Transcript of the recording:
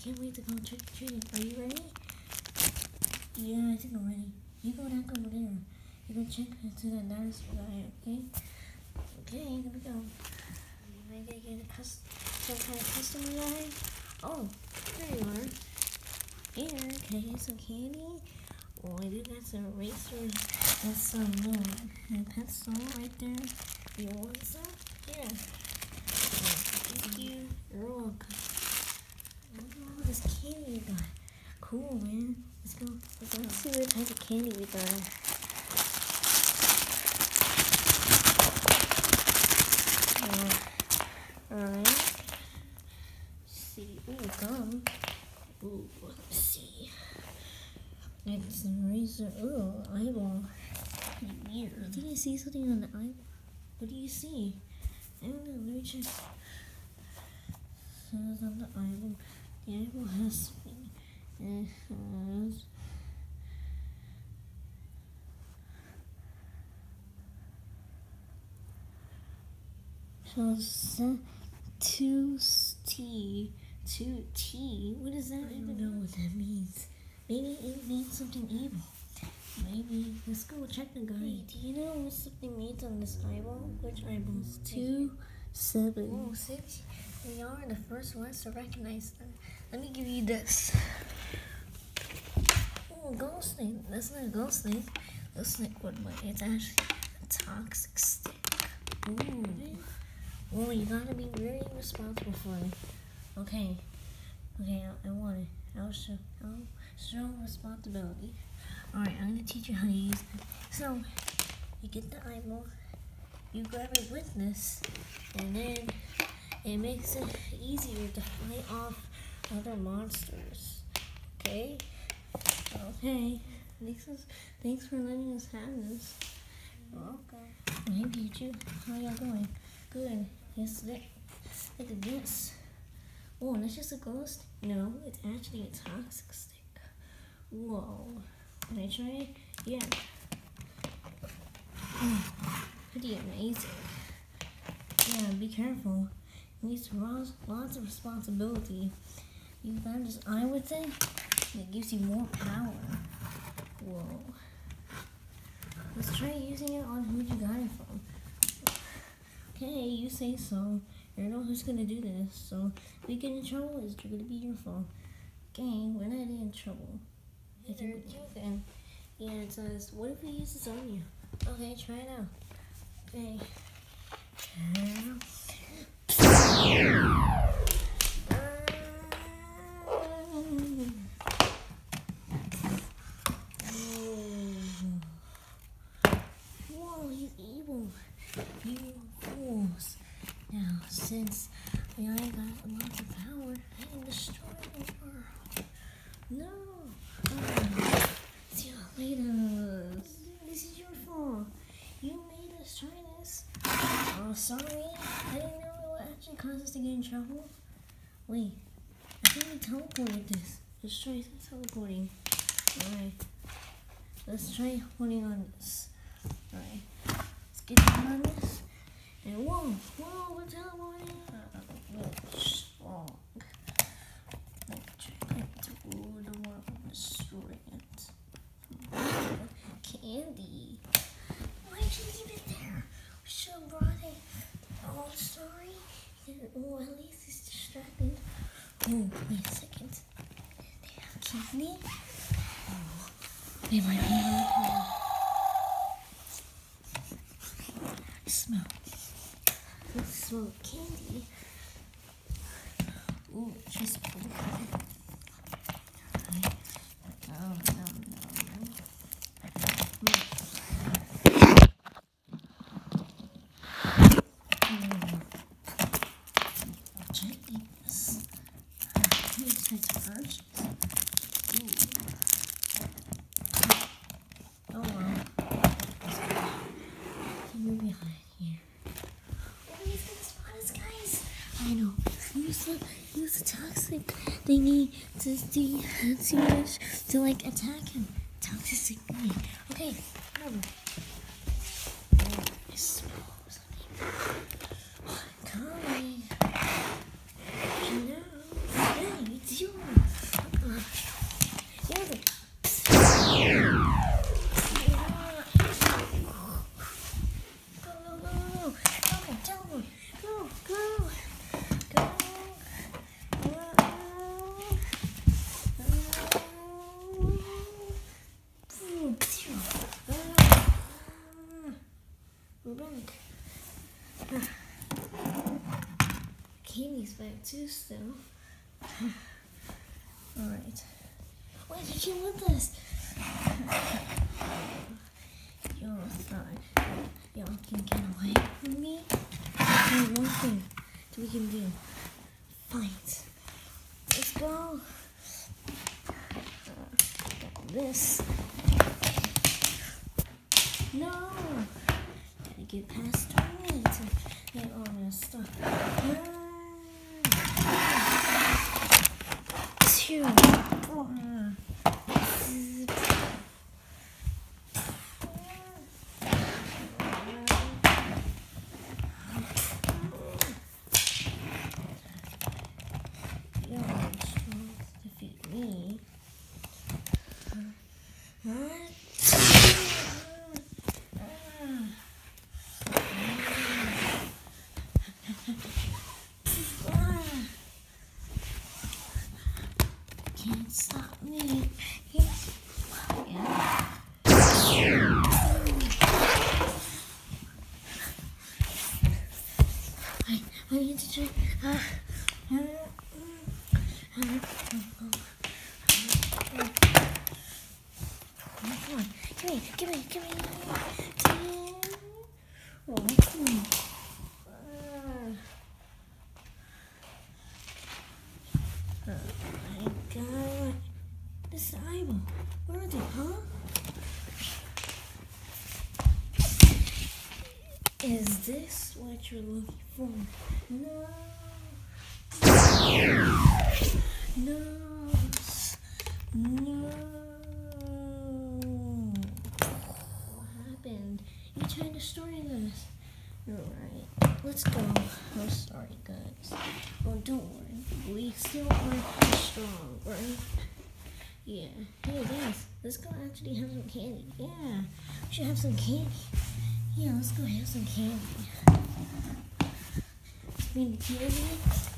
can't wait to go trick-or-treating. Are you ready? Yeah, I think I'm ready. You go back over there. You go check into that dinosaur guy, okay? Okay, here we go. Maybe I get some kind of customer guy. Oh, there you are. Here, can I get some candy? Oh, I do got some erasers and some pencil right there. You want some? Yeah. Thank you. You're welcome. Look at all this candy we got. Cool, man. Let's go. Let's see what type of candy we got. Alright. See. Ooh, gum. Ooh, let's see. Next, some razor. Ooh, eyeball. Pretty weird. I think I see something on the eyeball. What do you see? I don't know. Let me check. Says on the eyeball. The eyeball has something. It has. So 2T. What does that mean? I don't know what that means. Maybe it means something evil. Maybe. Let's go check the guy. Hey, do you know what something means on this eyeball? Which eyeballs? 2, 7. Oh, 6. We are the first ones to recognize them. Let me give you this. Oh, ghost snake. That's not a ghost snake. Ghost snake would bite. It's actually a toxic stick. Ooh. Well, you gotta be very responsible for it. Okay, I want it. I'll show responsibility. Alright, I'm gonna teach you how to use it. So, you get the eyeball, you grab it with this, and then it makes it easier to fight off other monsters. Okay? Okay. Thanks for letting us have this. Okay. Hey, Pichu. How y'all going? Good. Yes, look at this. Oh, that's just a ghost? No, it's actually a toxic stick. Whoa. Can I try it? Yeah. Pretty amazing. Yeah, be careful. It needs lots of responsibility. You got this eye with it, it gives you more power. Whoa. Let's try using it on who you got it from. Okay, you say so. You're the one who's gonna do this, so if we get in trouble, it's gonna be your fault. Okay, we're not in trouble. I think we're joking. Yeah, it says, what if we use this on you? Okay, try it out. Okay. Whoa, he's evil. You fools. Now, since I got lots of power, I can destroy the world. No! See you later. This is your fault. You made us try this. Oh, sorry. I didn't know it would actually cause us to get in trouble. Wait, I think we teleported this. Let's try teleporting. Alright. Let's try holding on this. Alright. Let's get down on this. And whoa, we're teleporting. Strong. Try to rule the world and destroy it. Candy. Why'd you leave it there? We should have brought it. Oh, sorry. Oh, at least it's distracted. Oh, wait a second. They have candy? Oh, they might be okay. Smell. Let's smell candy. Ooh, just pull it out. I'll try to eat this. It's first. Oh well. We're behind here. Oh, he's gonna spot us, guys. I know. Use the toxic thingy to like attack him. Toxic thingy. Okay, remember. Oh, I smell something. Coming. No, hey, it's yours. too still. Alright. Why did you want this? Y'all thought y'all can get away from me? Only one thing that we can do. Fight. Let's go. Got this. No! Gotta get past me to get all this stuff. Two. You're strong to defeat me. Can't stop me. Yeah. I need to try. Come on, give me. Oh, come on. Oh my God. This eyeball. Where are they, huh? Is this what you're looking for? No. What happened? You trying to destroy this? Alright, let's go. I'm sorry, guys. Well, don't worry. We still are strong, right? Yeah. Hey, guys, let's go actually have some candy. Yeah, we should have some candy. Yeah, let's go have some candy. Need candy?